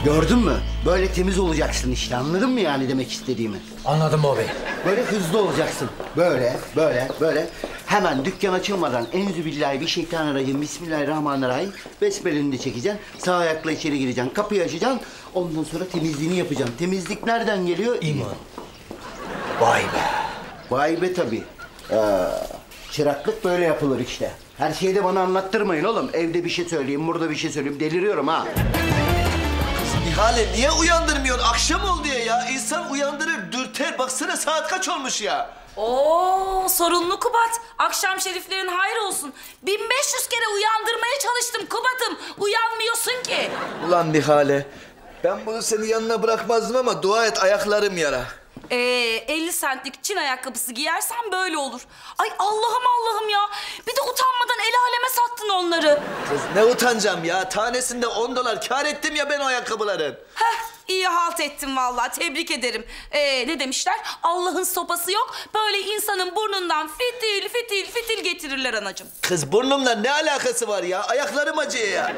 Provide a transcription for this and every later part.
Gördün mü? Böyle temiz olacaksın işte. Anladın mı yani demek istediğimi? Anladım abi. Böyle hızlı olacaksın. Böyle. Hemen dükkan açılmadan enzübillahi bir şeytanirracim, bismillahirrahmanirrahim. Besmeleni de çekeceksin. Sağ ayakla içeri gireceksin. Kapıyı açacaksın. Ondan sonra temizliğini yapacaksın. Temizlik nereden geliyor? İman. Vay be. Vay be tabii. Çıraklık böyle yapılır işte. Her şeyi de bana anlattırmayın oğlum. Evde bir şey söyleyeyim, burada bir şey söyleyeyim. Deliriyorum ha. Nihale niye uyandırmıyorsun? Akşam oldu ya. İnsan uyandırır, dürter. Baksana saat kaç olmuş ya. Oo, sorunlu Kubat. Akşam şeriflerin hayır olsun. 1500 kere uyandırmaya çalıştım Kubat'ım. Uyanmıyorsun ki. Ulan Nihale, ben bunu senin yanına bırakmazdım ama dua et ayaklarım yara. 50 centlik Çin ayakkabısı giyersen böyle olur. Ay Allah'ım ya. Bir de utanmadan el aleme sattın onları. Kız ne utanacağım ya. Tanesinde $10 kâr ettim ya ben o ayakkabıların. İyi halt ettin vallahi. Tebrik ederim. Ne demişler? Allah'ın sopası yok. Böyle insanın burnundan fitil getirirler anacığım. Kız burnumla ne alakası var ya? Ayaklarım acıyor ya.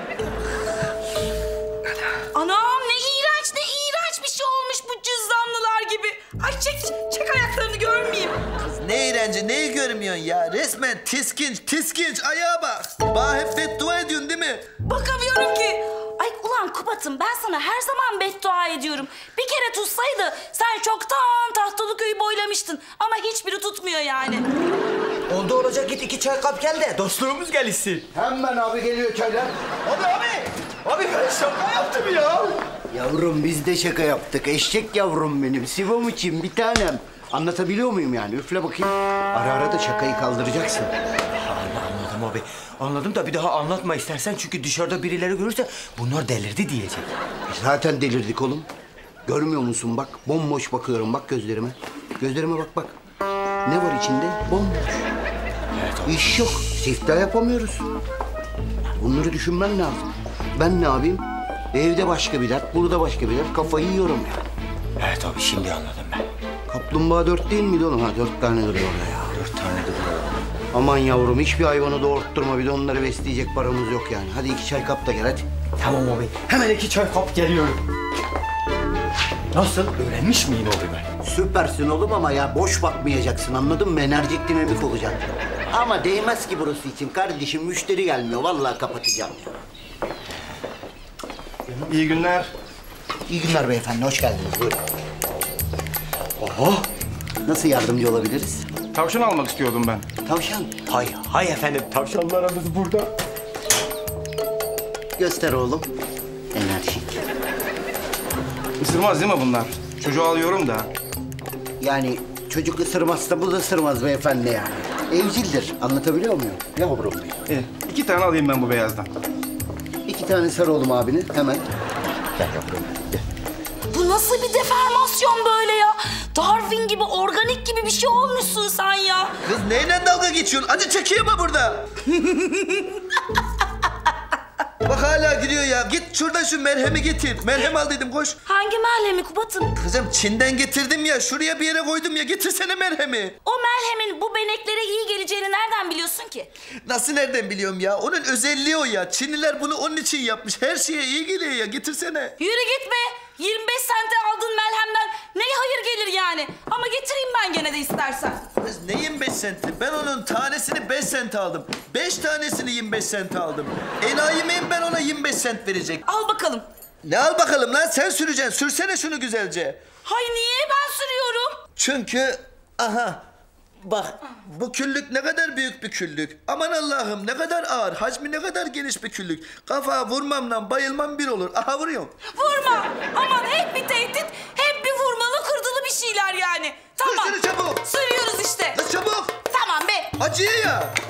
Anam ne iğrenç bir şey olmuş bu cüzdanlılar gibi. Ay çek ayaklarını görmeyeyim. Kız ne iğrenci, neyi görmüyorsun ya? Resmen tiskinç ayağa bak. Bana hep beddua ediyorsun değil mi? Bakamıyorum ki. Ay ulan Kubat'ım ben sana her zaman beddua ediyorum. Bir kere tutsaydı sen çoktan Tahtalıköy'ü boylamıştın. Ama hiçbiri tutmuyor yani. Oldu olacak git 2 çay kap gel de dostluğumuz gelişsin. Hemen abi geliyor çaylar. Abi ben şaka yaptım ya. Yavrum biz de şaka yaptık. Eşek yavrum benim. Sivom için bir tanem. Anlatabiliyor muyum yani? Üfle bakayım. Ara ara da şakayı kaldıracaksın. Anladım abi. Anladım da bir daha anlatma istersen çünkü dışarıda birileri görürse bunlar delirdi diyecek. Zaten delirdik oğlum. Görmüyor musun bak? Bomboş bakıyorum bak gözlerime. Gözlerime bak. Ne var içinde? Bomboş. Evet abi. İş yok. Siftah yapamıyoruz. Bunları düşünmen lazım. Ben ne yapayım? Evde başka bir dert, burada başka bir dert. Kafayı yiyorum ya. Evet abi şimdi anladım ben. Kaplumbağa 4 değil miydi oğlum? 4 tane duruyor orada ya. 4 tane de duruyor. Aman yavrum hiçbir hayvanı doğurtturma. Bir de onları besleyecek paramız yok yani. Hadi 2 çay kap da gel hadi. Tamam abi. Hemen 2 çay kap geliyorum. Nasıl? Öğrenmiş miyim abi ben? Süpersin oğlum ama ya boş bakmayacaksın anladın mı? Enerjik dinamik olacaksın. Ama değmez ki burası için kardeşim. Müşteri gelmiyor. Vallahi kapatacağım ya. İyi günler. İyi günler beyefendi. Hoş geldiniz. Buyurun. Oho. Nasıl yardımcı olabiliriz? Tavşan almak istiyordum ben. Tavşan. Hay efendim tavşanlarımız burada. Göster oğlum. Enerjik. Isırmaz değil mi bunlar? Çocuğu alıyorum da. Yani çocuk ısırmazsa bu da ısırmaz beyefendi yani. Evcildir. Anlatabiliyor muyum? Yavrum benim. 2 tane alayım ben bu beyazdan. 2 tane sar oğlum abini. Hemen. Gel yavrum. Gel. Bu nasıl bir deformasyon böyle ya? Darwin gibi, organik gibi bir şey olmuşsun sen ya. Kız neyle dalga geçiyorsun? Acı çekiyor mu burada? Bak hala gidiyor ya. Git şuradan şu merhemi getir. Merhem al dedim koş. Hangi merhemi Kubat'ım? Kızım Çin'den getirdim ya. Şuraya bir yere koydum ya. Getirsene merhemi. O merhemin bu beneklere iyi geleceğini nereden biliyorsun ki? Nasıl nereden biliyorum ya? Onun özelliği o ya. Çinliler bunu onun için yapmış. Her şeye iyi geliyor ya. Getirsene. Yürü git be. 25 sente aldın merhemden. Ne hayır gelir yani? Ama getireyim ben gene de istersen. Kız ne 25 senti? Ben onun tanesini 5 sent aldım. 5 tanesini 25 sent aldım. Enayi miyim ben ona 25 sent verecek? Al bakalım. Ne al bakalım lan? Sen süreceksin. Sürsene şunu güzelce. Hay niye ben sürüyorum? Çünkü aha bak bu küllük ne kadar büyük bir küllük. Aman Allah'ım ne kadar ağır. Hacmi ne kadar geniş bir küllük. Kafa vurmamla bayılmam bir olur. Aha vuruyorum. Vurma. Aman hep bir tehdit, hep bir vurmalı kırdılı bir şeyler yani. Tamam. Sür şunu çabuk. Sürüyoruz işte. Kız çabuk. Tamam be. Acıyor ya.